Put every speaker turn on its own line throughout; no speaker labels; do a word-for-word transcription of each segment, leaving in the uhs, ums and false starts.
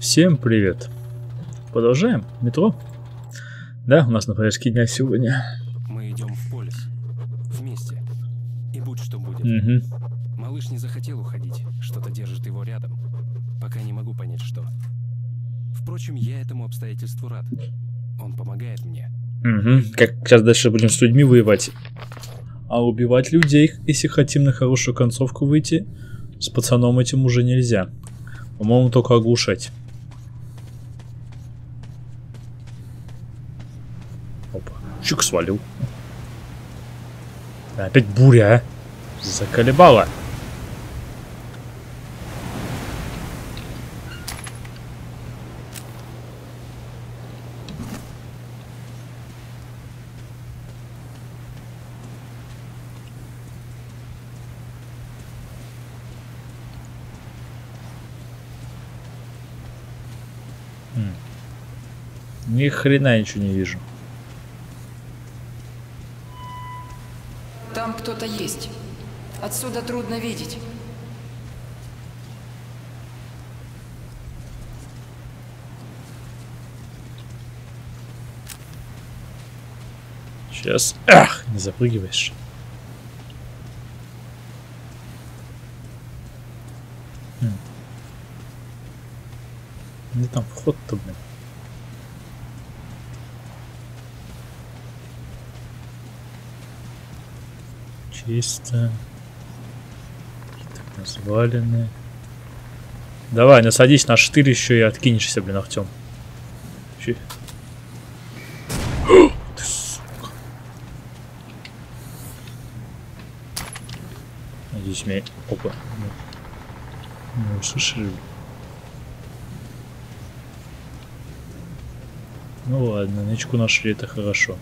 Всем привет. Продолжаем метро. Да, у нас на повестке дня сегодня.
Мы идем в полис. Вместе. И будь что будет.
Угу.
Малыш не захотел уходить. Что-то держит его рядом. Пока не могу понять, что. Впрочем, я этому обстоятельству рад. Он помогает мне.
Угу. Как сейчас дальше будем с людьми воевать. А убивать людей, если хотим на хорошую концовку выйти, с пацаном этим уже нельзя. По-моему, только оглушать. Опа. Чик свалил. Опять буря, а? Заколебала. Ни хрена ничего не вижу.
Там кто-то есть. Отсюда трудно видеть.
Сейчас. Ах, не запрыгиваешь. Хм. Где там вход-то, блин? Чисто. Так, развалины. Давай, насадись на штырь еще и откинешься, блин, Артем. Че? Ты, сука. Надеюсь, меня... Опа. Не услышали. Ну ладно, нычку нашли, это хорошо.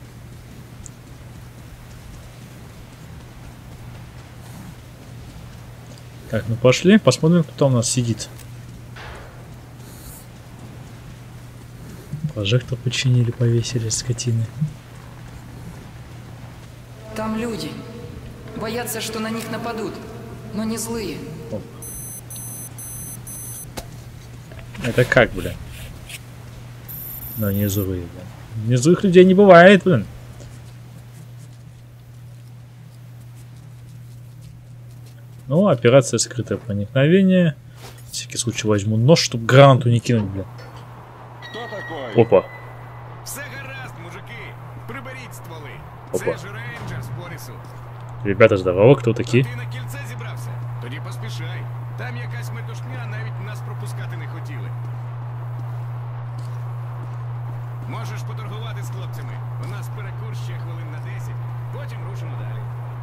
Так, ну пошли, посмотрим, кто у нас сидит. Прожектор починили, повесили, скотины.
Там люди. Боятся, что на них нападут, но не злые.
Оп. Это как, бля? Но не злые, бля. Не злых людей не бывает, блин. Ну, операция скрытое проникновение. На всякий случай возьму нож, чтобы гранату не кинуть, бля.
Кто такой?
Опа.
Все гаразд, мужики. Приберіть стволи.
Опа.
Це ж рейнджер з полісу.
Ребята, здорово, кто такие?
Ти на кільце зібрався? Тоді поспішай. Там якась метушня, навіть нас пропускати не хотіли. Можеш поторгувати з хлопцями. У нас перекур ще хвилин на десять. Потім рушимо далі.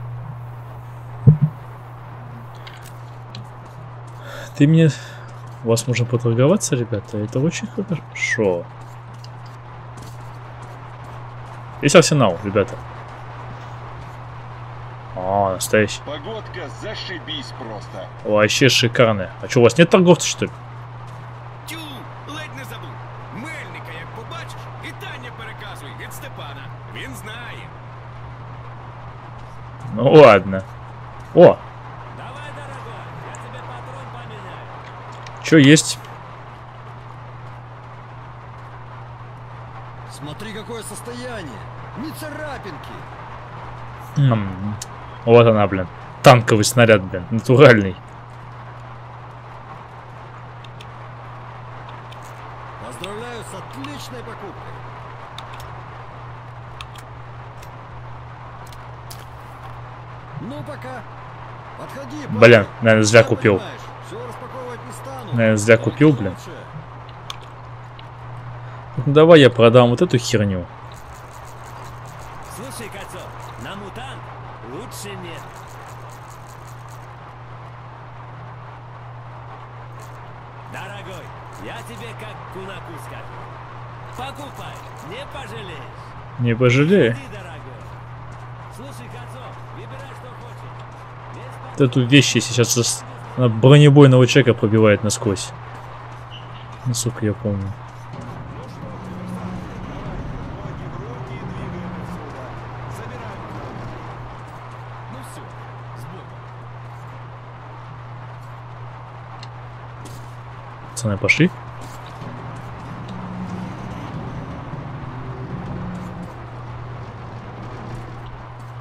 Ты мне... У вас можно поторговаться, ребята? Это очень хорошо. Есть арсенал, ребята. А, настоящий.
Погодка зашибись просто.
Вообще шикарная. А что, у вас нет торговца, что ли?
Тю, ледь не забув. Мельника, як побачиш, і Таня переказуй від Степана. Він знає.
Ну ладно. О! Что есть?
Смотри, какое состояние. Не царапинки.
М-м. Вот она, блин. Танковый снаряд, блин. Натуральный.
Поздравляю с отличной покупкой. Ну пока. Подходи.
Блин, наверное, зря купил.
Все распаковывать не стану.
Наверное, зря купил, блин. Ну, давай я продам вот эту херню.
Слушай, Кацо, на мутант лучше нет. Дорогой, я тебе как кунаку скажу. Покупай, не пожалеешь.
Не пожалею.
Иди, дорогой. Слушай, Кацо, выбирай, что хочешь. Без
Вот эту вещь сейчас она бронебойного человека пробивает насквозь. Насколько я помню.
Ну все, с Богом.
Пацаны, пошли.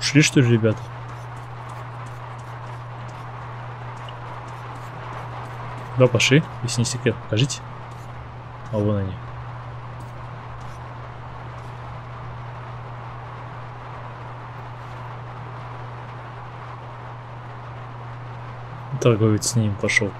Ушли, что ли, ребята? Да, пошли, если не секрет, покажите. А вон они. Торговец с ним пошел.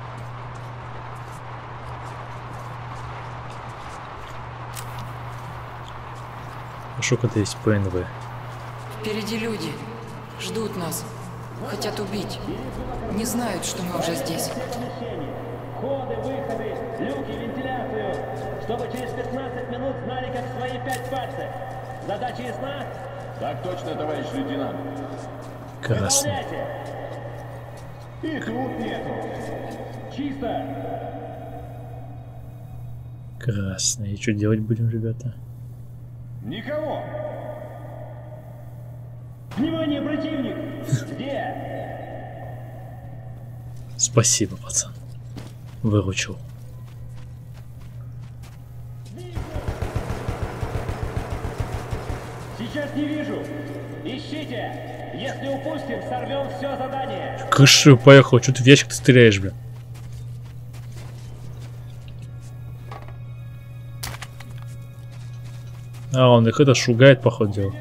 Пошел-ка есть ПНВ.
Впереди люди. Ждут нас. Хотят убить. Не знают, что мы уже здесь.
Входы, выходы, люки, вентиляцию. Чтобы через пятнадцать минут знали, как свои пять пальцев. Задача ясна?
Так точно, товарищ лейтенант.
Красный.
Выполняйте.
И тут нету.
Чисто.
Красный. И что делать будем, ребята?
Никого.
Внимание, противник! Где?
Спасибо, пацан. Выручил.
Сейчас не вижу. Ищите. Если упустим, сорвем все задание.
Кыш, поехал. Что ты в ящик стреляешь, бля? А, он их это шугает, походу, дело.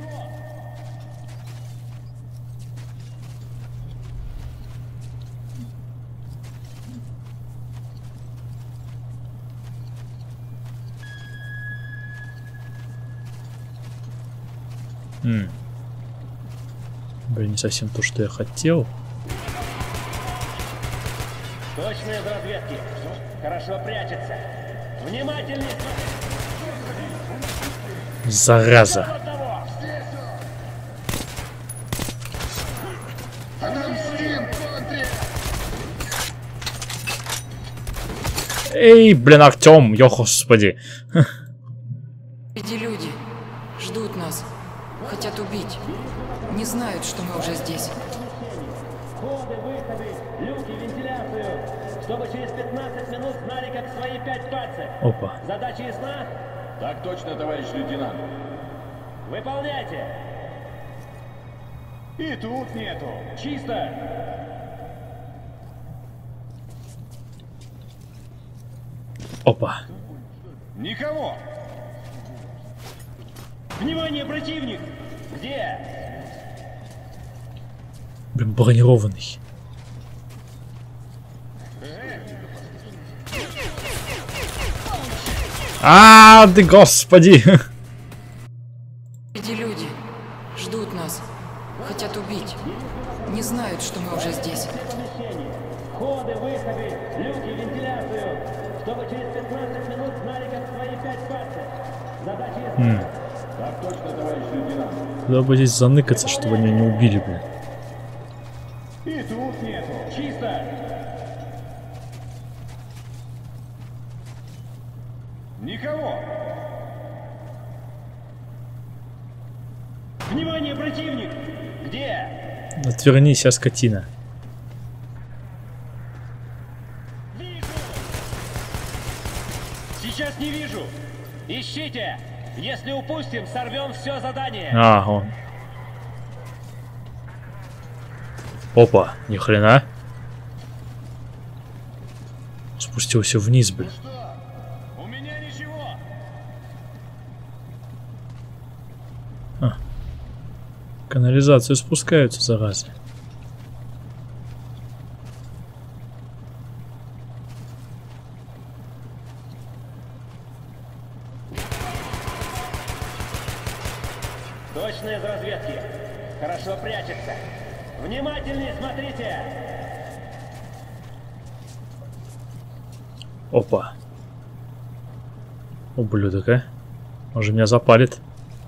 М. Блин, не совсем то, что я хотел.
Точные из разведки. Хорошо прячется. Внимательнее
Зараза.
одного.
Эй, блин, Артем, ё господи.
Впереди люди. Ждут нас. Хотят убить. Не знают, что мы уже здесь.
Входы, выходы, люки, вентиляцию. Чтобы через пятнадцать минут знали, как свои пять пальцев.
Опа.
Задача ясна?
Так точно, товарищ лейтенант.
Выполняйте.
И тут нету.
Чисто.
Опа.
Никого.
Внимание, противник! Где?
Блин, бронированный. А, ты господи.
Впереди люди. Ждут нас. Хотят убить. Не знают, что мы уже здесь.
Входы, выходы, люки, вентиляцию. Чтобы через пятнадцать минут знали, как свои пять пальцев. Задача ясна.
Так точно, товарищ лейтенант.
Надо бы здесь заныкаться, чтобы меня не убили, блин.
И тут нету.
Чисто.
Никого.
Внимание, противник! Где?
Отвернись, я скотина.
Вижу! Сейчас не вижу! Ищите! Если упустим, сорвем все задание!
А, он. Опа, ни хрена. Спустился вниз, блин.
У меня ничего!
Канализацию спускаются, заразы.
Точно из разведки. Хорошо прячется. Внимательнее смотрите!
Опа. Ублюдок, а? Он же меня запалит.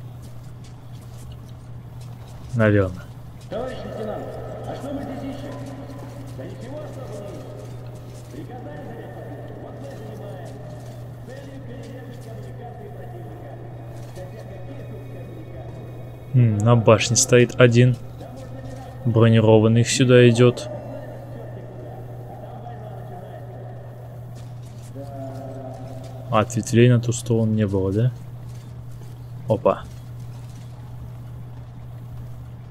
Наверное.
Товарищ лейтенант, а что мы здесь ищем? Да ничего особо не ищем. Приказали занять? Вот мы занимаем. Целью перерезать коммуникации противника. Хотя какие тут коммуникации?
М, на башне стоит один. Бронированный сюда идет. А ответвлей на ту сторону не было, да? Опа.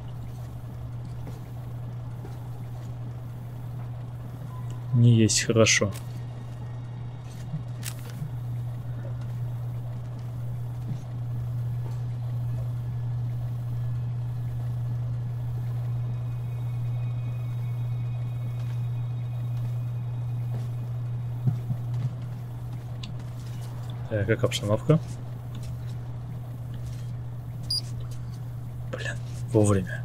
Не есть хорошо. Так, как обстановка? Блин, вовремя.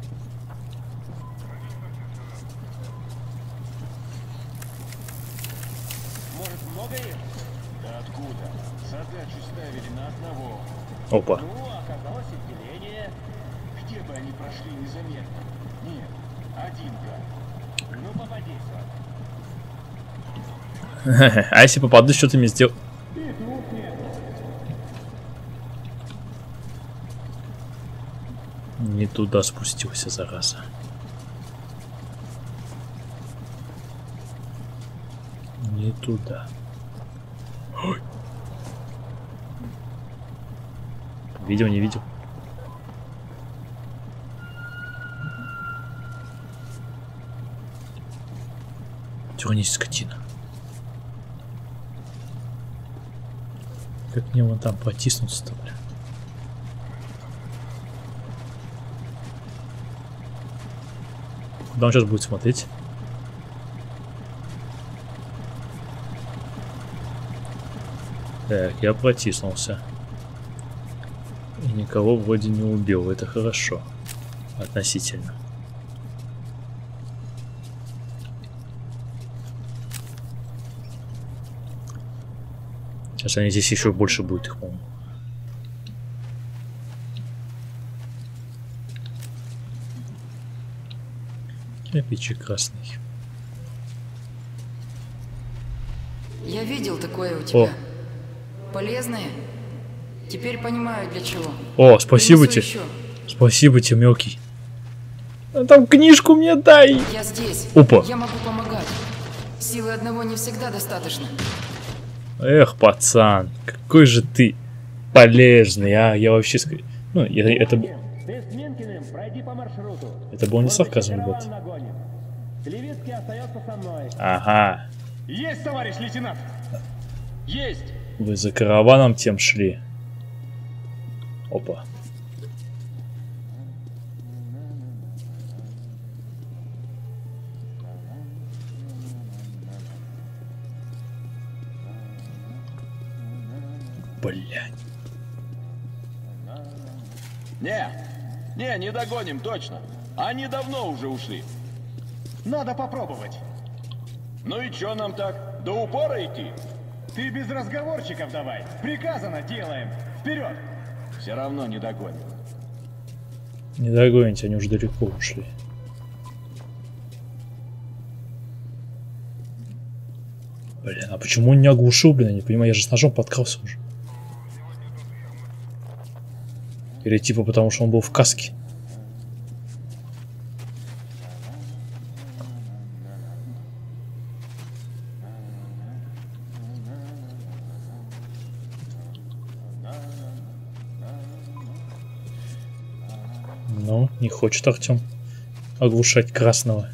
Может, много их? Да откуда? Задачу ставили на одного.
Опа.
Ну, оказалось отделение. Где бы они прошли незаметно? Нет, один гад. Ну, попадись, ладно.
А если попаду, что ты мне сделал?
И тут нету.
Не туда спустился, зараза. Не туда. Ой. Видел, не видел? Тюрнись, скотина. Как мне вон там протиснуться-то, бля? Куда он сейчас будет смотреть? Так, я протиснулся. И никого вроде не убил. Это хорошо. Относительно. Сейчас они здесь еще больше будет их, по-моему. Кирпичик красный.
Я видел такое у тебя.
О.
Полезное. Теперь понимаю, для чего.
О, спасибо
Принесу
тебе.
еще.
Спасибо тебе, мелкий. А там книжку мне дай.
Я здесь.
Опа.
Я могу помогать. Силы одного не всегда достаточно.
Эх, пацан, какой же ты полезный, а? Я вообще... ск- Ну, я, это... б-
Ты с Минкиным пройди по маршруту.
Это был не сарказм,
Караван
ребят.
нагоним. Левицкий остается со мной.
Ага.
Есть, товарищ лейтенант! Есть!
Вы за караваном тем шли. Опа. Блядь.
Не, не, не догоним, точно. Они давно уже ушли. Надо попробовать. Ну и чё нам так? До упора идти? Ты без разговорчиков давай. Приказано делаем. Вперед! Все равно не догоним.
Не догоните, они уже далеко ушли. Блин, а почему он не оглушил, блин, я не понимаю, я же с ножом подкрался уже. Или типа потому, что он был в каске. Ну, не хочет Артем оглушать красного.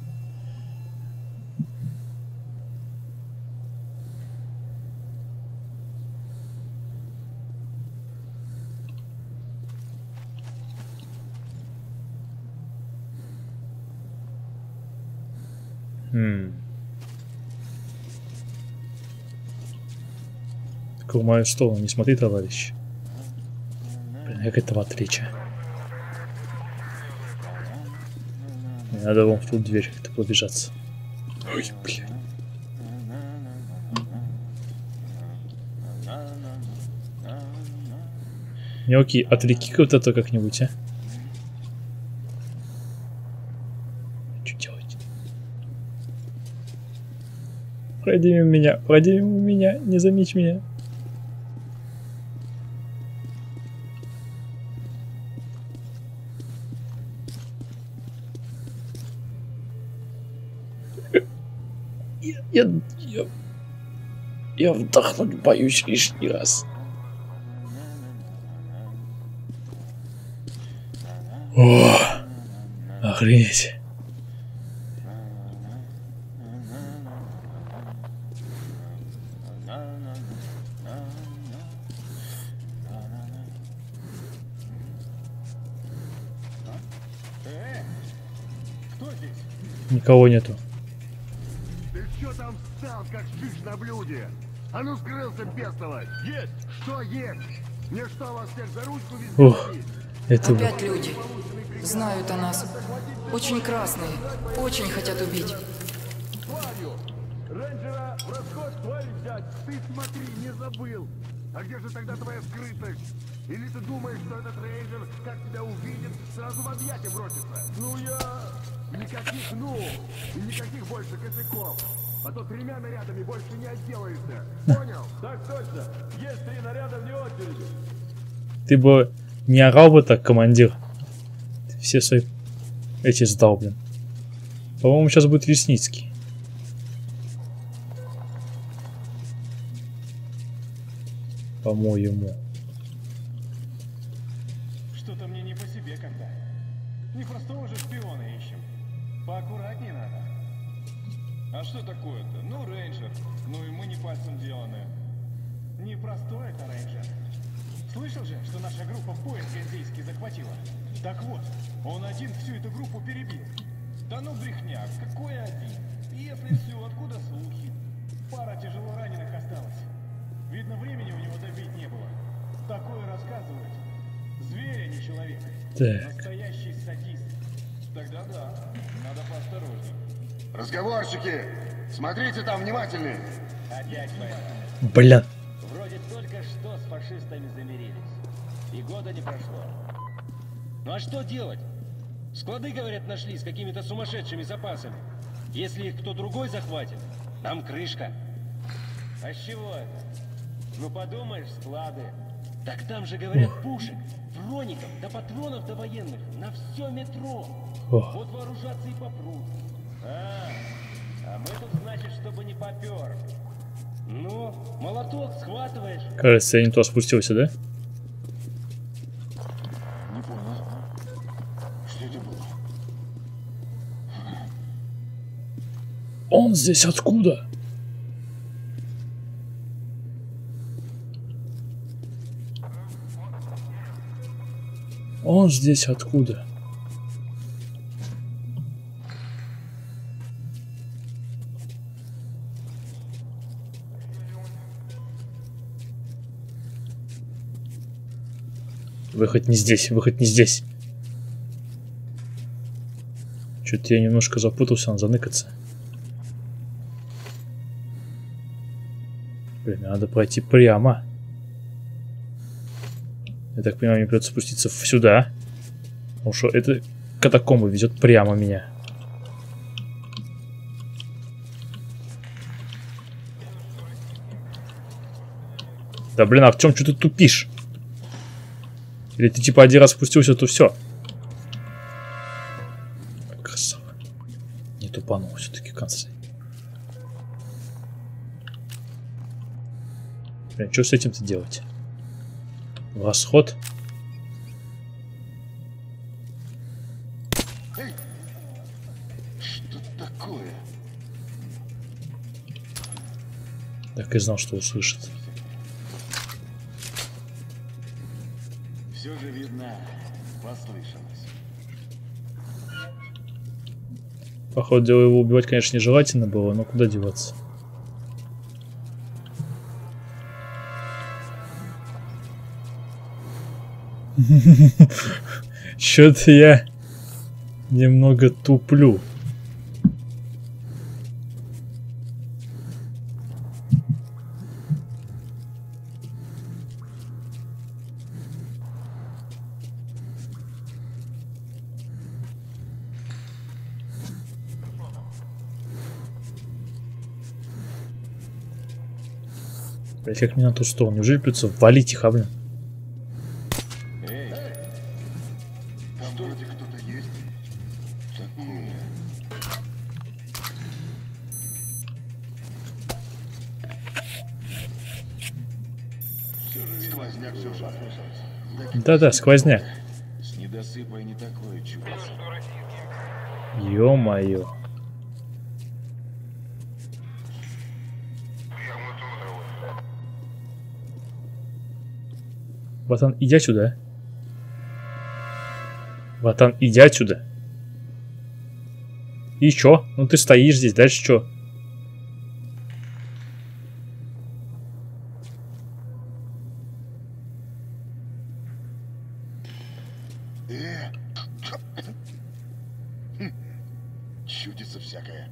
Хм. Так в мою сторону не смотри, товарищ. Блин, как этого отличия. Мне надо вон в ту дверь как-то пробежаться. Ой, блин. Мелкий, отвлеки вот это как-нибудь, а? Что делать? Пройди мимо меня, пройди мимо меня, не заметь меня. Я, я, я, я вдохнуть боюсь лишний раз. О, охренеть. Никого нету.
Ты что там встал, как шиш на блюде? А ну скрылся, бестолочь! Есть! Что есть? Мне что, вас всех за ручку везде?
Ох, это было.
Опять люди. Знают о нас. Очень красные. Очень хотят убить.
Рейнджера в расход тварь взять! Ты смотри, не забыл! А где же тогда твоя скрытность? Или ты думаешь, что этот рейнджер, как тебя увидит, сразу в объятия бросится? Ну я... Никаких «ну» и никаких больше косяков. А то тремя нарядами больше не отделаешься. Понял?
Так точно. Есть три наряда вне очереди.
Ты бы не орал бы так, командир. Ты все свои эти сдал, блин. По-моему, сейчас будет Лесницкий. По-моему.
Что-то мне не по себе когда. Не простого же шпиона ищем. Поаккуратнее надо. А что такое-то? Ну, рейнджер. Ну и мы не пальцем деланы. Непростой это рейнджер. Слышал же, что наша группа поезд газдейский захватила? Так вот, он один всю эту группу перебил. Да ну брехня, какой один? Если все, откуда слухи? Пара тяжело раненых осталось. Видно, времени у него добить не было. Такое рассказывают. Зверь, а не человек.
Так.
Настоящий садист. Тогда да, надо поосторожней.
Разговорчики! Смотрите там внимательнее!
Опять война.
Бля.
Вроде только что с фашистами замирились. И года не прошло. Ну а что делать? Склады, говорят, нашли с какими-то сумасшедшими запасами. Если их кто другой захватит, нам крышка. А с чего это? Ну подумаешь, склады. Так там же, говорят, пушек, броников, до патронов до военных, на все метро.
Ох.
Вот вооружаться и попрут. А, а мы тут, значит, чтобы не попер. Ну, молоток схватываешь.
Кажется, я не то спустился, да?
Не понял. Что это было?
Он здесь откуда? Он здесь откуда? Выход не здесь, выход не здесь. Что-то я немножко запутался, надо заныкаться. Блин, надо пройти прямо. Я так понимаю, мне придется спуститься сюда. Потому что эта катакомба везет прямо меня. Да блин, а в чем что ты тупишь? Или ты типа один раз спустился, то все. Красава. Не тупанул все-таки в конце. Блин, что с этим-то делать? В расход?
Эй! Что такое?
Так и знал, что услышит.
Все же видно, послышалось.
Походу дела, его убивать, конечно, нежелательно было, но куда деваться? Чё-то я немного туплю. Блять, как мне на ту сторону? Неужели придется валить их, а, блин?
Эй,
Там вроде кто-то есть. Такое. Сквозняк все же.
Да-да, сквозняк.
с недосыпой не такое чудится.
Ё-моё. Ватан, иди отсюда. Ватан, иди отсюда. И чё? Ну ты стоишь здесь, дальше чё?
Э, хм, чудится всякое.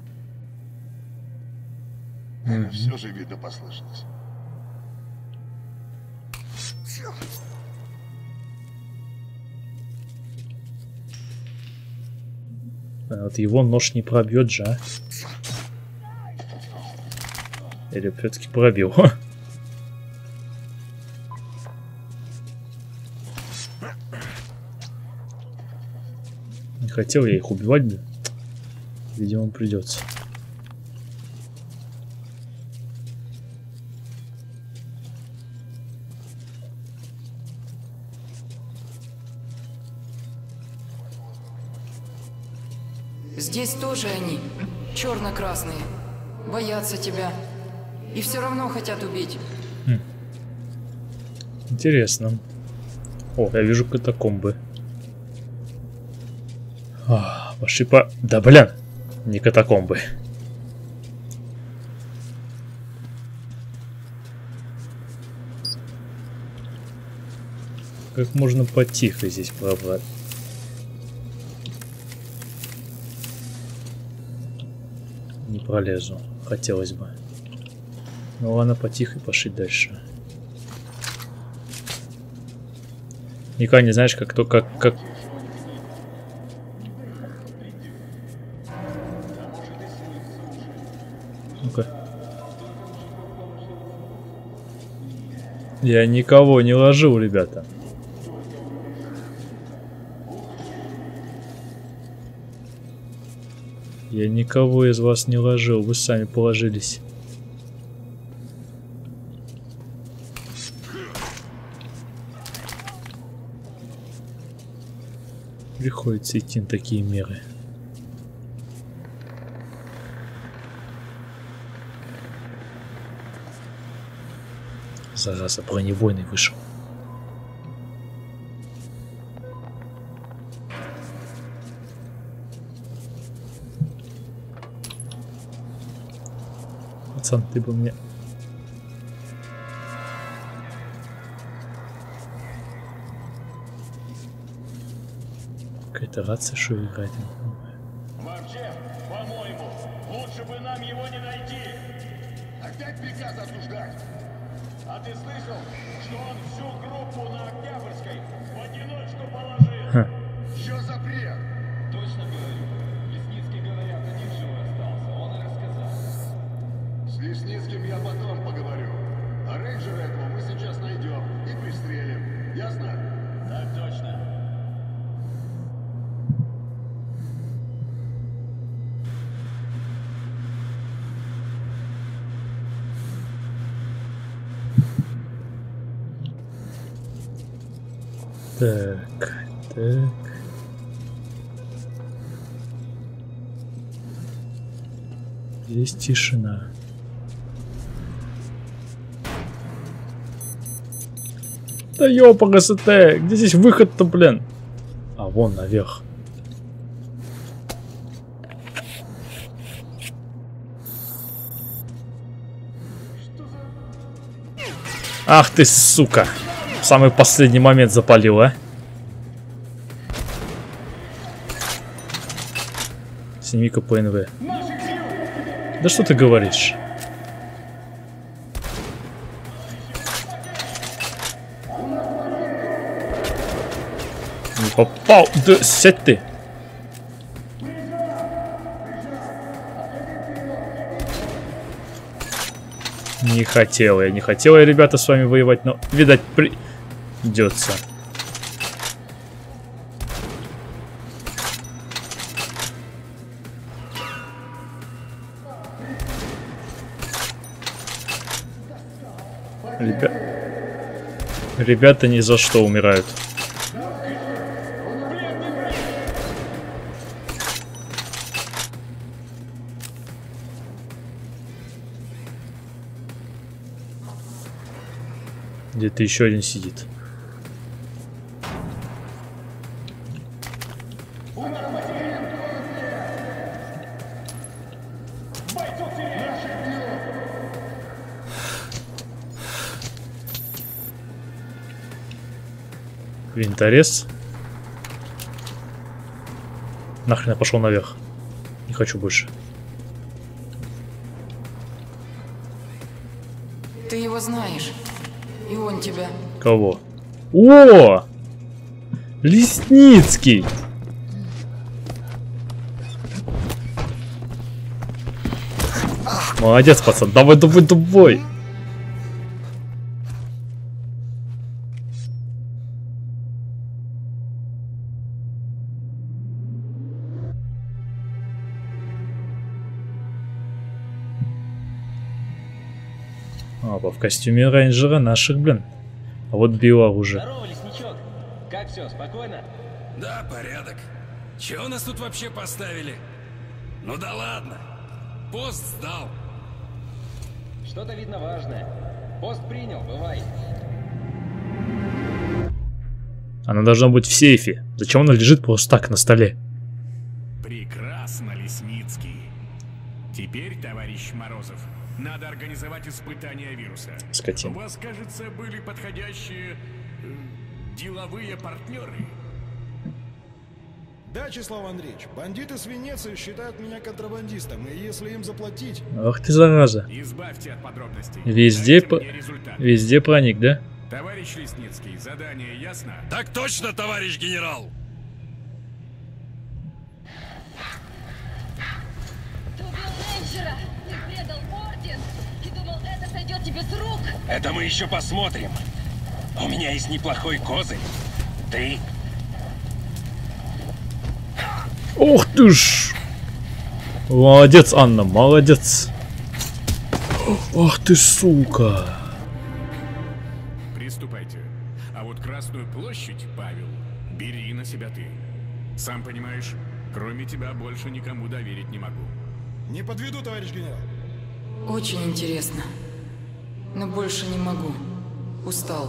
Все же, видно, послышалось.
А вот его нож не пробьет же, а? Или все-таки пробил? Не хотел я их убивать, блин. Видимо, придется.
Здесь тоже они, черно-красные, боятся тебя и все равно хотят убить.
Хм. Интересно. О, я вижу катакомбы. А, пошли по... Да, блин, не катакомбы. Как можно потихо здесь пробрать? Не пролезу, хотелось бы. Ну ладно, потихо пошли дальше. Никогда не знаешь, как то, как, как... Ну-ка. Я никого не ложил, ребята. Я никого из вас не ложил, вы сами положились. Приходится идти на такие меры. Зараза, бронебойный вышел. Пацан, ты бы мне... Какая-то рация, что играет?
Вообще, по-моему, лучше бы нам его не найти.
Опять приказ осуждать.
А ты слышал, что он всю группу на Октябрьской в одиночку положил?
Ха.
Что за бред?
Точно говорю. Лесницкий, говорят, один живой остался. Он и рассказал.
С Лесницким я потом поговорю. А рейнджера этого мы сейчас найдем и пристрелим. Ясно?
Так точно.
Так, так. Здесь тишина. Да ёпа, СТ, где здесь выход-то, блин? А, вон наверх. Ах ты, сука! В самый последний момент запалил, а? Сними-ка ПНВ. Да что ты говоришь? Не попал. Да сядь ты. Не хотел я, не хотел я, ребята, с вами воевать, но, видать, придется. Ребя... Ребята ни за что умирают. Где-то еще один сидит. Винторез. Нахрен я пошел наверх. Не хочу больше.
Ты его знаешь. И он тебя.
Кого? О! Лесницкий! Молодец, пацан. Давай, давай, давай. Опа, в костюме рейнджера наших, блин. А вот биооружие.
Здорово, лесничок. Как все, спокойно?
Да, порядок. Че у нас тут вообще поставили? Ну да ладно. Пост сдал.
Что-то видно важное. Пост принял, бывай.
Она должна быть в сейфе. Зачем она лежит просто так на столе?
Прекрасно, Лесницкий. Теперь, товарищ Морозов, надо организовать испытания вируса.
Скотина.
У вас, кажется, были подходящие э, деловые партнеры.
Да, Числав Андреевич, бандиты с Венеции считают меня контрабандистом, и если им заплатить...
Ах ты зараза.
Избавьте от подробностей.
Везде,
Дайте
по...
мне результат.
Везде проник, да?
Товарищ Лесницкий, задание ясно?
Так точно, товарищ генерал.
Ты убил Рейнджера! Ты предал орден! И думал, это сойдет тебе с рук!
Это мы еще посмотрим. У меня есть неплохой козырь. Ты?
Ух ты ж! Молодец, Анна, молодец. Ах ты, сука.
Приступайте. А вот Красную площадь, Павел, бери на себя ты. Сам понимаешь, кроме тебя больше никому доверить не могу.
Не подведу, товарищ генерал.
Очень интересно. Но больше не могу. Устал.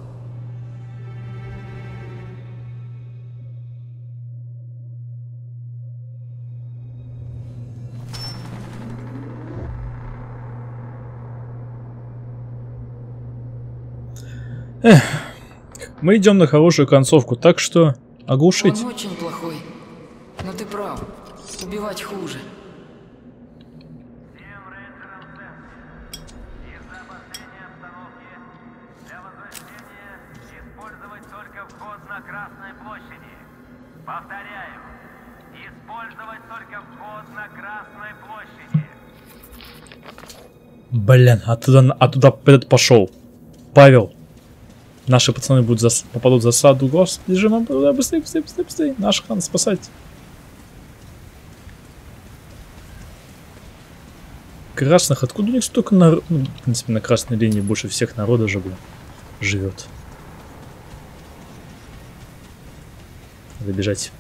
Эх, мы идем на хорошую концовку, так что оглушить.
Он очень плохой. Но ты прав. Убивать хуже.
Всем рейнджерам ценности. Из-за обострения обстановки для возвращения использовать только вход на Красной площади. Повторяю. Использовать только вход на Красной площади.
Блин, оттуда, оттуда этот пошел. Павел. Наши пацаны будут зас... попадут в засаду. Господи, же нам быстрее, быстрее, быстрее, быстрее. Наших надо спасать. Красных, откуда у них столько народ? Ну, в принципе, на красной линии больше всех народа же, блин, живет. Надо бежать.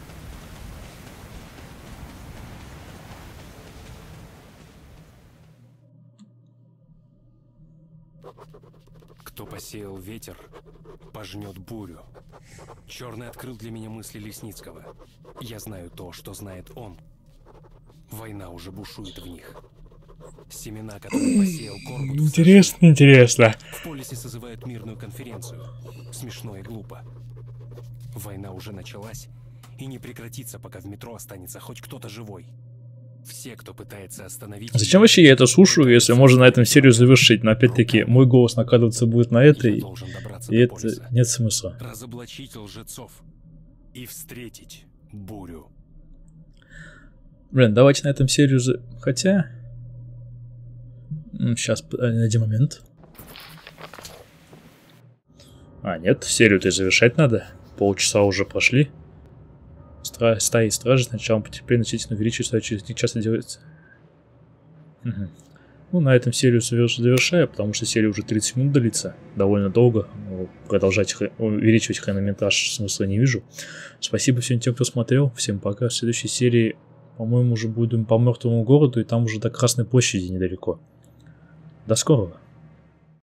Кто посеял ветер, пожнет бурю. Черный открыл для меня мысли Лесницкого. Я знаю то, что знает он. Война уже бушует в них. Семена, которые посеял Корбут...
Интересно, интересно.
В полисе созывают мирную конференцию. Смешно и глупо. Война уже началась и не прекратится, пока в метро останется хоть кто-то живой. Все, кто пытается остановить...
Зачем вообще я это слушаю, если можно на этом серию завершить? Но опять-таки, мой голос накладываться будет на это, и, и это полиса. Нет смысла.
Разоблачить лжецов и встретить бурю.
Блин, давайте на этом серию... За... Хотя... Сейчас, один момент. А, нет, серию-то завершать надо. Полчаса уже прошли. Стра... Стаи стражи с началом потепления значительно увеличиваются, а через них часто делается. Угу. Ну, на этом серию завершаю, потому что серия уже тридцать минут длится. Довольно долго. Продолжать увеличивать хронометраж смысла не вижу. Спасибо всем тем, кто смотрел. Всем пока. В следующей серии, по-моему, уже будем по Мертвому городу, и там уже до Красной площади недалеко. До скорого.